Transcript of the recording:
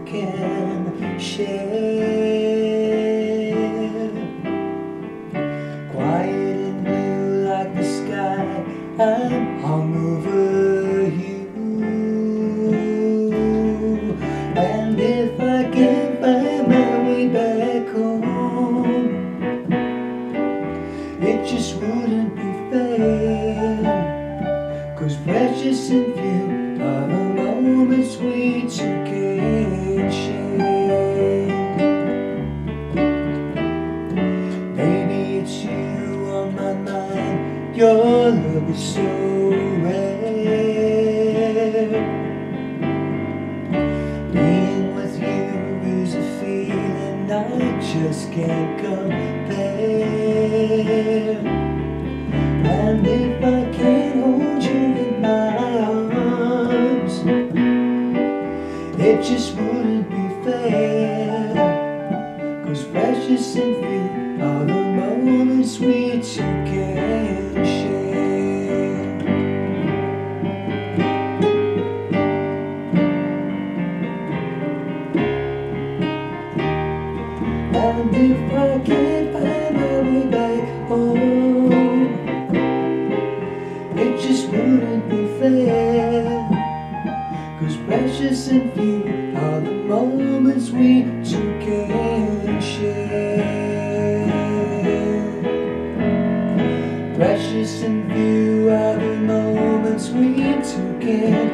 can share. Quiet and blue like the sky, I'm hung over you. And if I can't find my way back home, it just wouldn't be fair. 'Cause precious and few are the moments we two can share. Maybe it's you on my mind, your love is so rare. Being with you is a feeling I just can't compare. And if I can't hold you in my arms, it just wouldn't be fair. 'Cause precious and few are the moments we two can share. And if I can't find my way back home, it just wouldn't be fair. 'Cause precious and few are the moments we two can share. Precious and few are the moments we two can